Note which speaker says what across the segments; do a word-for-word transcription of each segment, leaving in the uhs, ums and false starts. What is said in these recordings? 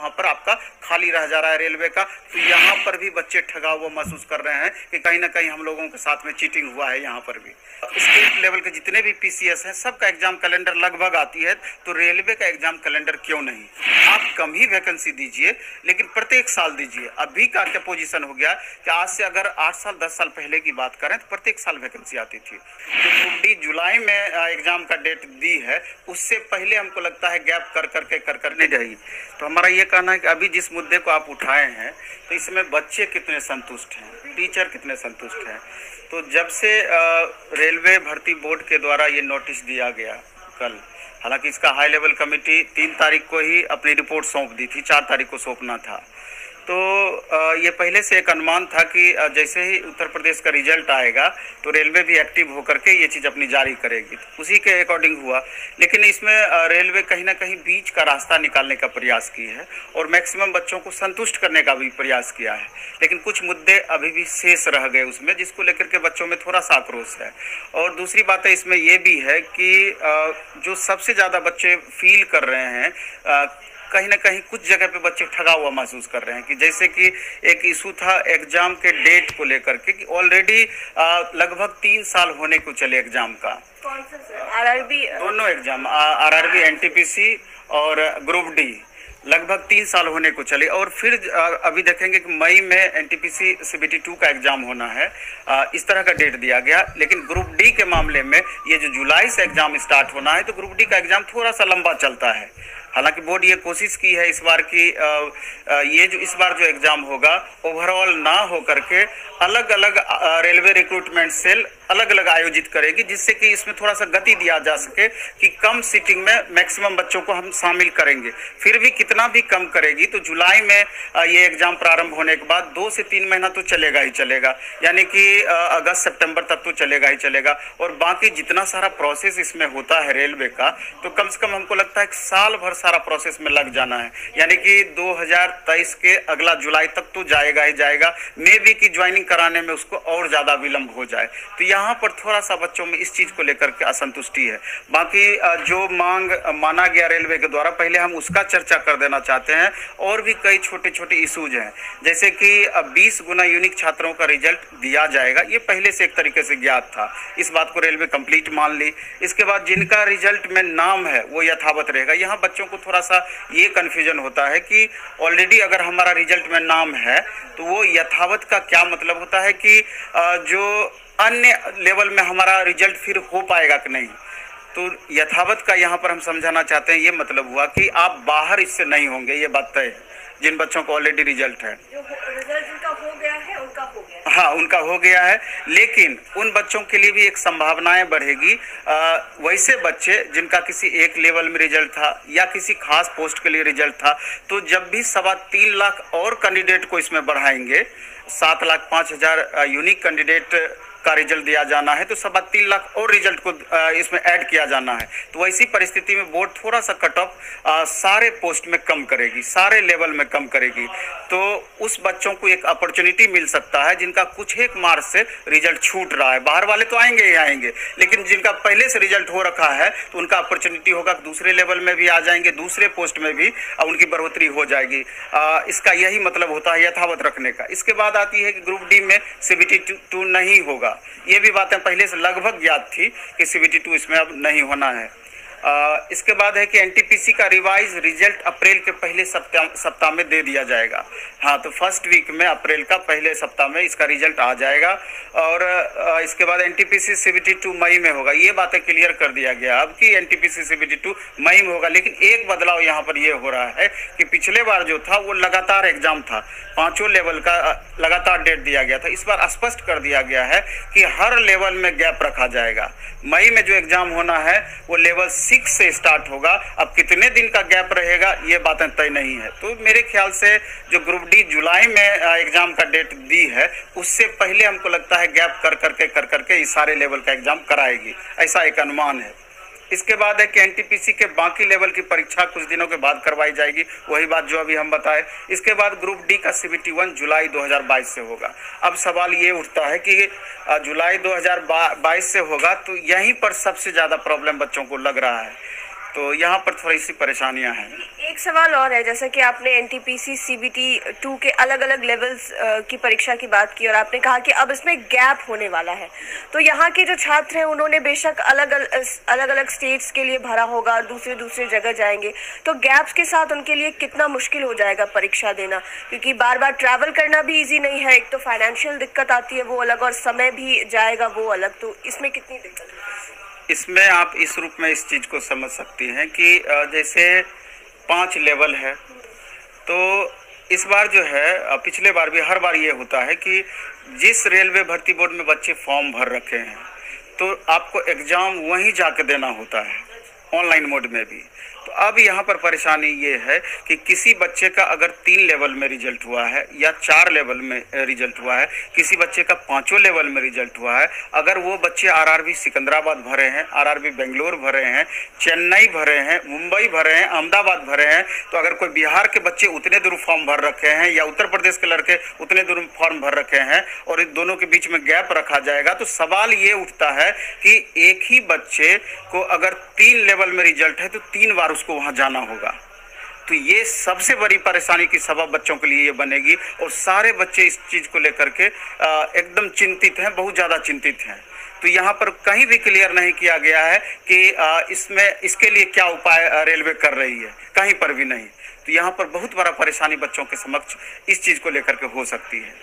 Speaker 1: वहाँ पर आपका खाली रह जा रहा है रेलवे का। तो यहाँ पर भी बच्चे ठगा हुआ महसूस कर रहे हैं कि कहीं ना कहीं हम लोगों के साथ में चीटिंग हुआ है। यहाँ पर भी स्टेट लेवल के जितने भी पीसीएस हैं सबका एग्जाम कैलेंडर लगभग आती है, तो रेलवे का एग्जाम कैलेंडर क्यों नहीं? आप कम ही वैकेंसी दीजिए लेकिन प्रत्येक साल दीजिए। अभी का क्या पोजीशन हो गया कि आज से अगर आठ साल दस साल पहले की बात करें तो प्रत्येक साल वैकेंसी आती थी। तो ग्रुप डी जुलाई में एग्जाम का डेट दी है, उससे पहले हमको लगता है गैप कर करके कर करने जाएगी। तो हमारा ये कहना है कि अभी जिस मुद्दे को आप उठाए हैं तो इसमें बच्चे कितने संतुष्ट हैं, टीचर कितने संतुष्ट हैं। तो जब से रेलवे भर्ती बोर्ड के द्वारा ये नोटिस दिया गया कल, हालांकि इसका हाई लेवल कमेटी तीन तारीख को ही अपनी रिपोर्ट सौंप दी थी, चार तारीख को सौंपना था। तो ये पहले से एक अनुमान था कि जैसे ही उत्तर प्रदेश का रिजल्ट आएगा तो रेलवे भी एक्टिव होकर के ये चीज़ अपनी जारी करेगी, तो उसी के अकॉर्डिंग हुआ। लेकिन इसमें रेलवे कहीं ना कहीं बीच का रास्ता निकालने का प्रयास की है और मैक्सिमम बच्चों को संतुष्ट करने का भी प्रयास किया है। लेकिन कुछ मुद्दे अभी भी शेष रह गए उसमें, जिसको लेकर के बच्चों में थोड़ा सा आक्रोश है। और दूसरी बात है इसमें ये भी है कि जो सबसे ज़्यादा बच्चे फील कर रहे हैं, कहीं ना कहीं कुछ जगह पे बच्चे ठगा हुआ महसूस कर रहे हैं कि जैसे कि एक इशू था एग्जाम के डेट को लेकर के कि ऑलरेडी लगभग तीन साल होने को चले एग्जाम का।
Speaker 2: कौन सा सर? आरआरबी
Speaker 1: दोनों एग्जाम, आरआरबी, एनटीपीसी और ग्रुप डी, लगभग तीन साल होने को चले। और फिर अभी देखेंगे कि मई में एनटीपीसी सीबीटी टू का एग्जाम होना है, इस तरह का डेट दिया गया। लेकिन ग्रुप डी के मामले में ये जो जुलाई से एग्जाम स्टार्ट होना है तो ग्रुप डी का एग्जाम थोड़ा सा लंबा चलता है। हालांकि बोर्ड ये कोशिश की है इस बार की ये जो इस बार जो एग्जाम होगा ओवरऑल ना हो करके अलग अलग रेलवे रिक्रूटमेंट सेल अलग अलग आयोजित करेगी, जिससे कि इसमें थोड़ा सा गति दिया जा सके कि कम सीटिंग में मैक्सिमम बच्चों को हम शामिल करेंगे। फिर भी कितना भी कम करेगी तो जुलाई में ये एग्जाम प्रारंभ होने के बाद दो से तीन महीना तो चलेगा ही चलेगा, यानी कि अगस्त सितंबर तक तो चलेगा ही चलेगा। और बाकी जितना सारा प्रोसेस इसमें होता है रेलवे का, तो कम से कम हमको लगता है कि साल भर सारा प्रोसेस में लग जाना है, यानी कि दो हज़ार तेईस के अगला जुलाई तक तो जाएगा ही जाएगा। मे बी की ज्वाइनिंग कराने में उसको और ज्यादा विलंब हो जाए। तो यहाँ पर थोड़ा सा बच्चों में इस चीज को लेकर के असंतुष्टि है। बाकी जो मांग माना गया रेलवे के द्वारा, पहले हम उसका चर्चा कर देना चाहते हैं। और भी कई छोटे छोटे इशूज हैं, जैसे कि बीस गुना यूनिक छात्रों का रिजल्ट दिया जाएगा, ये पहले से एक तरीके से ज्ञात था। इस बात को रेलवे कंप्लीट मान ली। इसके बाद जिनका रिजल्ट में नाम है वो यथावत रहेगा। यहाँ बच्चों को थोड़ा सा ये कंफ्यूजन होता है कि ऑलरेडी अगर हमारा रिजल्ट में नाम है तो वो यथावत का क्या मतलब होता है कि जो अन्य लेवल में हमारा रिजल्ट फिर हो पाएगा कि नहीं। तो यथावत का यहाँ पर हम समझाना चाहते हैं, ये मतलब हुआ कि आप बाहर इससे नहीं होंगे, ये बात तय है। जिन बच्चों को ऑलरेडी रिजल्ट है,
Speaker 2: जो रिजल्ट उनका हो गया है उनका हो गया है।
Speaker 1: हाँ, उनका हो गया है। लेकिन उन बच्चों के लिए भी एक संभावनाएं बढ़ेगी। आ, वैसे बच्चे जिनका किसी एक लेवल में रिजल्ट था या किसी खास पोस्ट के लिए रिजल्ट था, तो जब भी सवा तीन लाख और कैंडिडेट को इसमें बढ़ाएंगे, सात लाख पाँच हजार यूनिक कैंडिडेट का रिजल्ट दिया जाना है, तो सवा तीन लाख और रिजल्ट को इसमें ऐड किया जाना है। तो वैसी परिस्थिति में बोर्ड थोड़ा सा कट ऑफ सारे पोस्ट में कम करेगी, सारे लेवल में कम करेगी। तो उस बच्चों को एक अपॉर्चुनिटी मिल सकता है जिनका कुछ एक मार्क्स से रिजल्ट छूट रहा है। बाहर वाले तो आएंगे ही आएंगे, लेकिन जिनका पहले से रिजल्ट हो रखा है तो उनका अपॉर्चुनिटी होगा, दूसरे लेवल में भी आ जाएंगे, दूसरे पोस्ट में भी उनकी बढ़ोतरी हो जाएगी। आ, इसका यही मतलब होता है यथावत रखने का। इसके बाद आती है कि ग्रुप डी में सीबीटी टू नहीं होगा। ये भी बातें पहले से लगभग ज्ञात थी कि सीबीटी टू इसमें अब नहीं होना है। आ, इसके बाद है कि एनटीपीसी का रिवाइज रिजल्ट अप्रैल के पहले सप्ताह सप्ताह में दे दिया जाएगा। हाँ, तो फर्स्ट वीक में अप्रैल का पहले सप्ताह में इसका रिजल्ट आ जाएगा। और आ, इसके बाद एनटीपीसी सीबीटी टू मई में होगा। ये बातें क्लियर कर दिया गया अब कि एनटीपीसी सीबीटी टू मई में होगा। लेकिन एक बदलाव यहाँ पर ये हो रहा है कि पिछले बार जो था वो लगातार एग्जाम था, पांचों लेवल का लगातार डेट दिया गया था। इस बार स्पष्ट कर दिया गया है कि हर लेवल में गैप रखा जाएगा। मई में जो एग्जाम होना है वो लेवल सिक्स से स्टार्ट होगा। अब कितने दिन का गैप रहेगा ये बातें तय नहीं है। तो मेरे ख्याल से जो ग्रुप डी जुलाई में एग्जाम का डेट दी है, उससे पहले हमको लगता है गैप कर करके कर करके इस सारे लेवल का एग्जाम कराएगी, ऐसा एक अनुमान है। इसके बाद है कि एनटीपीसी के बाकी लेवल की परीक्षा कुछ दिनों के बाद करवाई जाएगी, वही बात जो अभी हम बताए। इसके बाद ग्रुप डी का सीबीटी वन जुलाई दो हज़ार बाईस से होगा। अब सवाल ये उठता है कि जुलाई दो हज़ार बाईस से होगा, तो यहीं पर सबसे ज़्यादा प्रॉब्लम बच्चों को लग रहा है तो यहाँ पर थोड़ी सी परेशानियां हैं।
Speaker 2: एक सवाल और है, जैसा कि आपने एनटीपीसी सीबीटी टू के अलग अलग लेवल्स की परीक्षा की बात की और आपने कहा कि अब इसमें गैप होने वाला है, तो यहाँ के जो छात्र हैं उन्होंने बेशक अलग अलग अलग स्टेट्स के लिए भरा होगा, दूसरे दूसरे जगह जाएंगे, तो गैप्स के साथ उनके लिए कितना मुश्किल हो जाएगा परीक्षा देना, क्योंकि बार बार ट्रैवल करना भी ईजी नहीं है, एक तो फाइनेंशियल दिक्कत आती है वो अलग और समय भी जाएगा वो अलग, तो इसमें कितनी दिक्कत है?
Speaker 1: इसमें आप इस रूप में इस चीज़ को समझ सकती हैं कि जैसे पांच लेवल है, तो इस बार जो है, पिछले बार भी हर बार ये होता है कि जिस रेलवे भर्ती बोर्ड में बच्चे फॉर्म भर रखे हैं तो आपको एग्ज़ाम वहीं जाके देना होता है, ऑनलाइन मोड में भी। तो अब यहाँ पर परेशानी ये है कि किसी बच्चे का अगर तीन लेवल में रिजल्ट हुआ है या चार लेवल में रिजल्ट हुआ है, किसी बच्चे का पांचों लेवल में रिजल्ट हुआ है, अगर वो बच्चे आरआरबी सिकंदराबाद भरे हैं, आरआरबी बेंगलोर भरे हैं, चेन्नई भरे हैं, मुंबई भरे हैं, अहमदाबाद भरे हैं, तो अगर कोई बिहार के बच्चे उतने दूर फॉर्म भर रखे हैं या उत्तर प्रदेश के लड़के उतने दूर फॉर्म भर रखे हैं और इन दोनों के बीच में गैप रखा जाएगा, तो सवाल ये उठता है कि एक ही बच्चे को अगर तीन लेवल में रिजल्ट है तो तीन बार उसको वहां जाना होगा। तो ये सबसे बड़ी परेशानी की सबब बच्चों के लिए ये बनेगी और सारे बच्चे इस चीज को लेकर के एकदम चिंतित हैं, बहुत ज्यादा चिंतित हैं। तो यहाँ पर कहीं भी क्लियर नहीं किया गया है कि इसमें इसके लिए क्या उपाय रेलवे कर रही है, कहीं पर भी नहीं। तो यहाँ पर बहुत बड़ा परेशानी बच्चों के समक्ष इस चीज को लेकर के हो सकती है।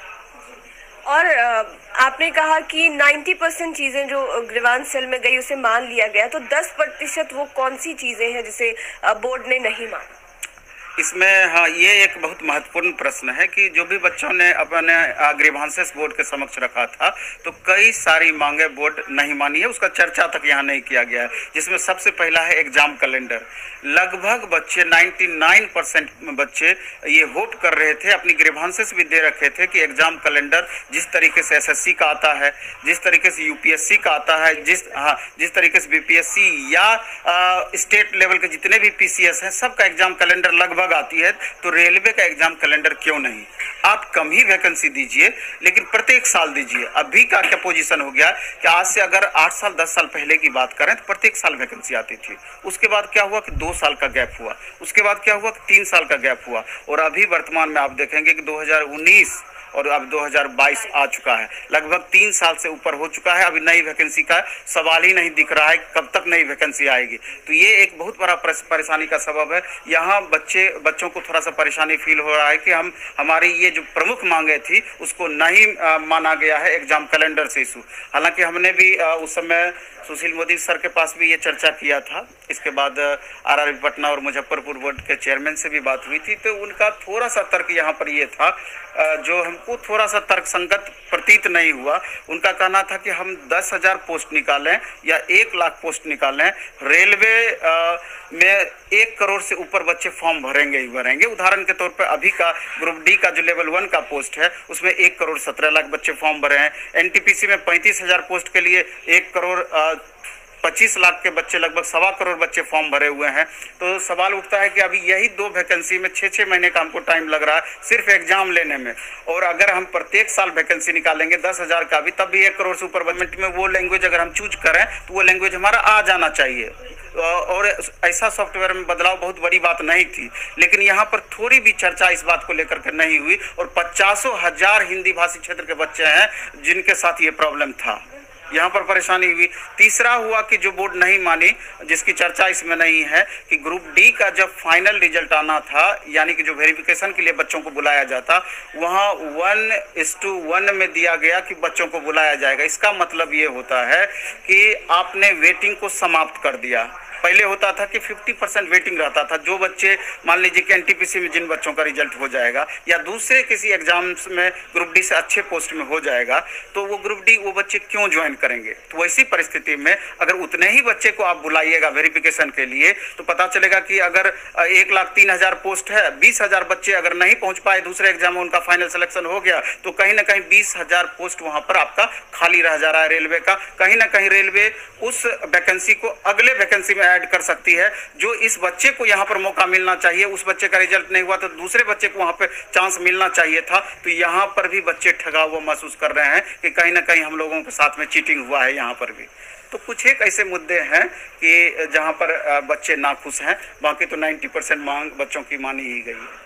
Speaker 2: और आपने कहा कि नब्बे परसेंट चीजें जो ग्रीवांस सेल में गई उसे मान लिया गया, तो दस प्रतिशत वो कौन सी चीजें हैं जिसे बोर्ड ने नहीं माना?
Speaker 1: इसमें हाँ, ये एक बहुत महत्वपूर्ण प्रश्न है कि जो भी बच्चों ने अपने ग्रीवांसेस बोर्ड के समक्ष रखा था तो कई सारी मांगे बोर्ड नहीं मानी है, उसका चर्चा तक यहाँ नहीं किया गया है। जिसमें सबसे पहला है एग्जाम कैलेंडर। लगभग बच्चे निन्यानवे परसेंट बच्चे ये होप कर रहे थे, अपनी ग्रीवांसेस भी दे रखे थे कि एग्जाम कैलेंडर जिस तरीके से एसएससी का आता है, जिस तरीके से यूपीएससी का आता है, जिस हाँ जिस तरीके से बीपीएससी या आ, स्टेट लेवल के जितने भी पीसीएस हैं, सबका एग्जाम कैलेंडर लगभग आती है, तो रेलवे का एग्जाम कैलेंडर क्यों नहीं? आप कम ही वैकेंसी दीजिए लेकिन प्रत्येक साल दीजिए। अभी का क्या पोजीशन हो गया कि आज से अगर आठ साल दस साल पहले की बात करें तो प्रत्येक साल वैकेंसी आती थी। उसके बाद क्या हुआ कि दो साल का गैप हुआ, उसके बाद क्या हुआ कि तीन साल का गैप हुआ, और अभी वर्तमान में आप देखेंगे कि दो हज़ार उन्नीस और अब दो हज़ार बाईस आ चुका है, लगभग तीन साल से ऊपर हो चुका है। अभी नई वैकेंसी का सवाल ही नहीं दिख रहा है, कब तक नई वैकेंसी आएगी। तो ये एक बहुत बड़ा परेशानी का सबब है। यहाँ बच्चे बच्चों को थोड़ा सा परेशानी फील हो रहा है कि हम हमारी ये जो प्रमुख मांगे थी उसको नहीं आ, माना गया है एग्जाम कैलेंडर से इशू। हालांकि हमने भी आ, उस समय सुशील मोदी सर के पास भी ये चर्चा किया था। इसके बाद आरआरबी पटना और मुजफ्फरपुर बोर्ड के चेयरमैन से भी बात हुई थी, तो उनका थोड़ा सा तर्क यहाँ पर ये था जो हमको थोड़ा सा तर्कसंगत प्रतीत नहीं हुआ। उनका कहना था कि हम दस हजार पोस्ट निकालें या एक लाख पोस्ट निकालें, रेलवे में एक करोड़ से ऊपर बच्चे फॉर्म भरेंगे ही भरेंगे। उदाहरण के तौर पर अभी का ग्रुप डी का जो लेवल वन का पोस्ट है उसमें एक करोड़ सत्रह लाख बच्चे फॉर्म भरे हैं। एनटीपीसी में पैंतीस हजार पोस्ट के लिए एक करोड़ पच्चीस लाख के बच्चे, लगभग सवा करोड़ बच्चे फॉर्म भरे हुए हैं। तो सवाल उठता है कि अभी यही दो वैकेंसी में छः छः महीने का हमको टाइम लग रहा है सिर्फ एग्जाम लेने में, और अगर हम प्रत्येक साल वैकेंसी निकालेंगे दस हजार का भी, तब भी एक करोड़ से ऊपर गवर्नमेंट में वो लैंग्वेज अगर हम चूज करें तो वो लैंग्वेज हमारा आ जाना चाहिए। और ऐसा सॉफ्टवेयर में बदलाव बहुत बड़ी बात नहीं थी, लेकिन यहाँ पर थोड़ी भी चर्चा इस बात को लेकर के नहीं हुई, और पचासों हजार हिंदी भाषी क्षेत्र के बच्चे हैं जिनके साथ ये प्रॉब्लम था, यहाँ पर परेशानी हुई। तीसरा हुआ कि जो बोर्ड नहीं मानी, जिसकी चर्चा इसमें नहीं है, कि ग्रुप डी का जब फाइनल रिजल्ट आना था, यानी कि जो वेरिफिकेशन के लिए बच्चों को बुलाया जाता, वहाँ वन इस टू वन में दिया गया कि बच्चों को बुलाया जाएगा। इसका मतलब ये होता है कि आपने वेटिंग को समाप्त कर दिया। पहले होता था कि पचास परसेंट वेटिंग रहता था, जो बच्चे मान लीजिए कि एनटीपीसी में जिन बच्चों का रिजल्ट हो जाएगा या दूसरे किसी एग्जाम्स में ग्रुप डी से अच्छे पोस्ट में हो जाएगा, तो वो ग्रुप डी वो बच्चे क्यों ज्वाइन करेंगे। तो वैसी परिस्थिति में अगर उतने ही बच्चे को आप बुलाइएगा वेरिफिकेशन के लिए, तो पता चलेगा कि अगर एक लाख तीन हजार पोस्ट है, बीस हजार बच्चे अगर नहीं पहुंच पाए दूसरे एग्जाम में, उनका फाइनल सिलेक्शन हो गया, तो कहीं ना कहीं बीस हजार पोस्ट वहां पर आपका खाली रह जा रहा है रेलवे का। कहीं ना कहीं रेलवे उस वैकेंसी को अगले वैकेंसी में ऐड कर सकती है। जो इस बच्चे को यहाँ पर मौका मिलना चाहिए, उस बच्चे का रिजल्ट नहीं हुआ तो दूसरे बच्चे को वहाँ पे चांस मिलना चाहिए था। तो यहाँ पर भी बच्चे ठगा हुआ महसूस कर रहे हैं कि कहीं ना कहीं हम लोगों के साथ में चीटिंग हुआ है यहाँ पर भी। तो कुछ एक ऐसे मुद्दे हैं कि जहां पर बच्चे नाखुश हैं, बाकी तो नब्बे परसेंट मांग बच्चों की मानी ही गई है।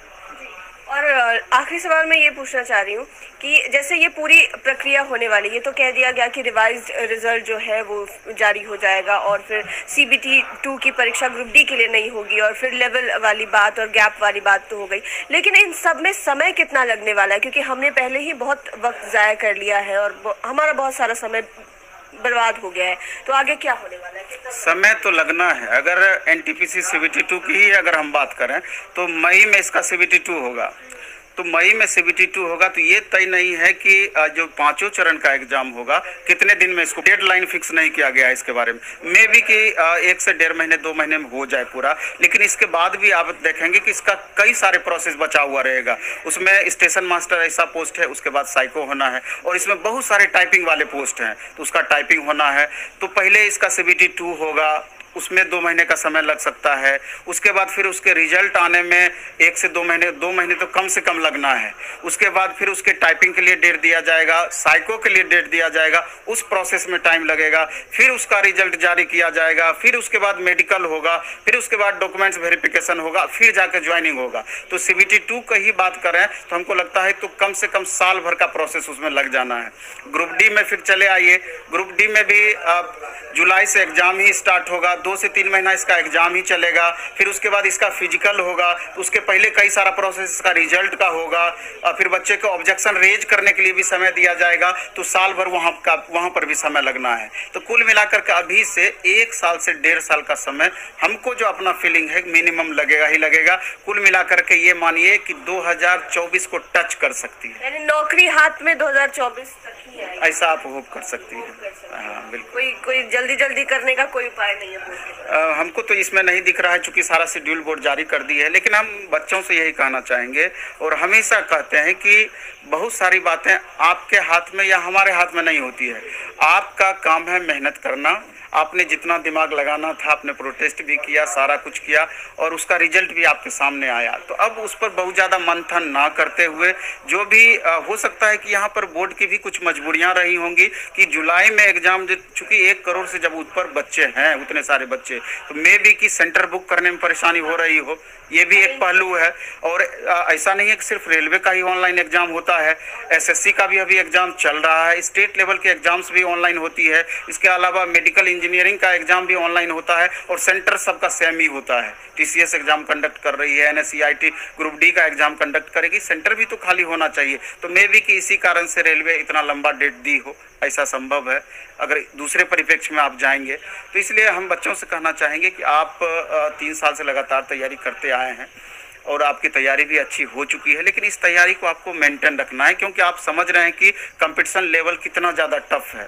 Speaker 2: और आखिरी सवाल मैं ये पूछना चाह रही हूँ कि जैसे ये पूरी प्रक्रिया होने वाली है, तो कह दिया गया कि रिवाइज्ड रिजल्ट जो है वो जारी हो जाएगा और फिर सीबीटी टू की परीक्षा ग्रुप डी के लिए नहीं होगी, और फिर लेवल वाली बात और गैप वाली बात तो हो गई, लेकिन इन सब में समय कितना लगने वाला है? क्योंकि हमने पहले ही बहुत वक्त ज़ाया कर लिया है और हमारा बहुत सारा समय बर्बाद हो गया है, तो आगे क्या होने वाला है?
Speaker 1: समय तो लगना है। अगर एनटीपीसी सीबीटी टू की ही अगर हम बात करें तो मई में इसका सीबीटी टू होगा, तो मई में सीबीटी टू होगा, तो ये तय नहीं है कि जो पांचों चरण का एग्जाम होगा कितने दिन में, इसको डेडलाइन फिक्स नहीं किया गया है इसके बारे में। मे भी कि एक से डेढ़ महीने दो महीने में हो जाए पूरा, लेकिन इसके बाद भी आप देखेंगे कि इसका कई सारे प्रोसेस बचा हुआ रहेगा। उसमें स्टेशन मास्टर ऐसा पोस्ट है, उसके बाद साइको होना है, और इसमें बहुत सारे टाइपिंग वाले पोस्ट हैं, तो उसका टाइपिंग होना है। तो पहले इसका सीबीटी टू होगा, उसमें दो महीने का समय लग सकता है। उसके बाद फिर उसके रिजल्ट आने में एक से दो महीने दो महीने तो कम से कम लगना है। उसके बाद फिर उसके टाइपिंग के लिए डेट दिया जाएगा, साइको के लिए डेट दिया जाएगा, उस प्रोसेस में टाइम लगेगा। फिर उसका रिजल्ट जारी किया जाएगा, फिर उसके बाद मेडिकल होगा, फिर उसके बाद डॉक्यूमेंट्स वेरिफिकेशन होगा, फिर जाकर ज्वाइनिंग होगा। तो सीबीटी टू का ही बात करें तो हमको लगता है तो कम से कम साल भर का प्रोसेस उसमें लग जाना है। ग्रुप डी में फिर चले आइए, ग्रुप डी में भी जुलाई से एग्जाम ही स्टार्ट होगा, दो से तीन महीना इसका एग्जाम ही चलेगा। फिर उसके बाद इसका फिजिकल होगा, तो उसके पहले कई सारा प्रोसेस इसका रिजल्ट का होगा, और फिर बच्चे को ऑब्जेक्शन रेज करने के लिए भी समय दिया जाएगा, तो साल भर वहाँ का वहाँ पर भी समय लगना है। तो कुल मिलाकर के अभी से एक साल से डेढ़ साल का समय हमको जो अपना फीलिंग है मिनिमम लगेगा ही लगेगा। कुल मिलाकर के ये मानिए कि दो हजार चौबीस को टच कर सकती है,
Speaker 2: यानी नौकरी हाथ में दो हजार चौबीस तक ही है,
Speaker 1: ऐसा आप होप कर सकती है। हाँ बिल्कुल,
Speaker 2: कोई कोई जल्दी जल्दी करने का कोई उपाय नहीं है।
Speaker 1: आ, हमको तो इसमें नहीं दिख रहा है, चूंकि सारा शेड्यूल बोर्ड जारी कर दी है, लेकिन हम बच्चों से यही कहना चाहेंगे और हमेशा कहते हैं कि बहुत सारी बातें आपके हाथ में या हमारे हाथ में नहीं होती है। आपका काम है मेहनत करना। आपने जितना दिमाग लगाना था आपने प्रोटेस्ट भी किया, सारा कुछ किया, और उसका रिजल्ट भी आपके सामने आया। तो अब उस पर बहुत ज़्यादा मंथन ना करते हुए, जो भी आ, हो सकता है कि यहाँ पर बोर्ड की भी कुछ मजबूरियाँ रही होंगी कि जुलाई में एग्जाम, चूँकि एक करोड़ से जब ऊपर बच्चे हैं, उतने सारे बच्चे, तो मे भी कि सेंटर बुक करने में परेशानी हो रही हो, ये भी एक पहलू है। और आ, ऐसा नहीं है कि सिर्फ रेलवे का ही ऑनलाइन एग्जाम होता है, एसएससी का भी अभी एग्जाम चल रहा है, स्टेट लेवल के एग्जाम्स भी ऑनलाइन होती है। इसके अलावा मेडिकल इंजीनियरिंग का एग्जाम भी ऑनलाइन होता है, और सेंटर सबका सेम ही होता है। टीसीएस एग्जाम कंडक्ट कर रही है, एनएससीआईटी ग्रुप डी का एग्जाम कंडक्ट करेगी, सेंटर भी तो खाली होना चाहिए। तो मे भी कि इसी कारण से रेलवे इतना लंबा डेट दी हो, ऐसा संभव है अगर दूसरे परिप्रेक्ष्य में आप जाएंगे। तो इसलिए हम बच्चों से कहना चाहेंगे कि आप तीन साल से लगातार तैयारी करते आए हैं और आपकी तैयारी भी अच्छी हो चुकी है, लेकिन इस तैयारी को आपको मेंटेन रखना है, क्योंकि आप समझ रहे हैं कि कंपटीशन लेवल कितना ज़्यादा टफ है।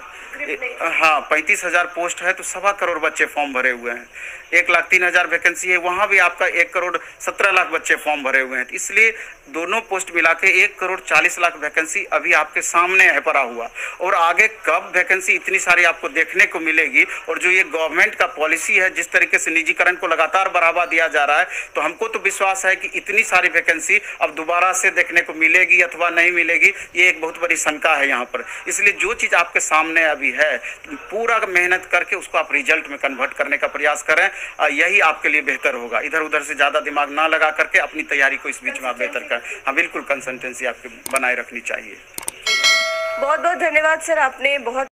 Speaker 1: हाँ, पैंतीस हजार पोस्ट है तो सवा करोड़ बच्चे फॉर्म भरे हुए हैं। एक लाख तीन हजार वैकेंसी है, वहाँ भी आपका एक करोड़ सत्रह लाख बच्चे फॉर्म भरे हुए हैं। इसलिए दोनों पोस्ट मिला के एक करोड़ चालीस लाख वैकेंसी अभी आपके सामने है पड़ा हुआ, और आगे कब वैकेंसी इतनी सारी आपको देखने को मिलेगी। और जो ये गवर्नमेंट का पॉलिसी है, जिस तरीके से निजीकरण को लगातार बढ़ावा दिया जा रहा है, तो हमको तो विश्वास है कि इतनी सारी वैकेंसी अब दोबारा से देखने को मिलेगी अथवा नहीं मिलेगी, ये एक बहुत बड़ी शंका है यहाँ पर। इसलिए जो चीज़ आपके सामने अभी है, पूरा मेहनत करके उसको आप रिजल्ट में कन्वर्ट करने का प्रयास करें, यही आपके लिए बेहतर होगा। इधर उधर से ज़्यादा दिमाग ना लगा करके अपनी तैयारी को इस बीच में आप बेहतर करें। हाँ बिल्कुल, कंसिस्टेंसी आपकी बनाए रखनी चाहिए।
Speaker 2: बहुत बहुत धन्यवाद सर, आपने बहुत